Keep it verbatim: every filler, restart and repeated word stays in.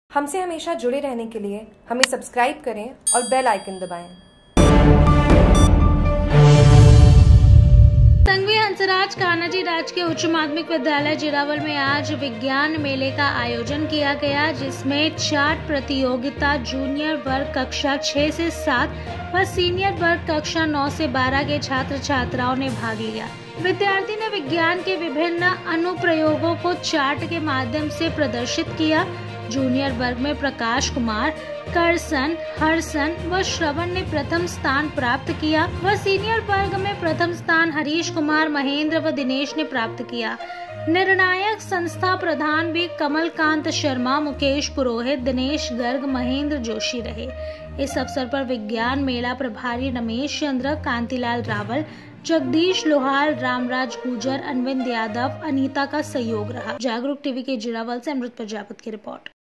हमसे हमेशा जुड़े रहने के लिए हमें सब्सक्राइब करें और बेल आइकन दबाएं। संघवी हंसराज कान्हाजी राजकीय उच्च माध्यमिक विद्यालय जिरावल में आज विज्ञान मेले का आयोजन किया गया, जिसमें चार्ट प्रतियोगिता जूनियर वर्ग कक्षा छह से सात व सीनियर वर्ग कक्षा नौ से बारह के छात्र छात्राओं ने भाग लिया। विद्यार्थी ने विज्ञान के विभिन्न अनुप्रयोगों को चार्ट के माध्यम से प्रदर्शित किया। जूनियर वर्ग में प्रकाश कुमार, करसन, हर्षन व श्रवण ने प्रथम स्थान प्राप्त किया व सीनियर वर्ग में प्रथम स्थान हरीश कुमार, महेंद्र व दिनेश ने प्राप्त किया। निर्णायक संस्था प्रधान भी कमलकांत शर्मा, मुकेश पुरोहित, दिनेश गर्ग, महेंद्र जोशी रहे। इस अवसर पर विज्ञान मेला प्रभारी रमेश चंद्र, कांतिलाल रावल, जगदीश लोहार, रामराज गुजर, अनविंद यादव, अनीता का सहयोग रहा। जागरूक टीवी के जिरावल से अमृत प्रजापत की रिपोर्ट।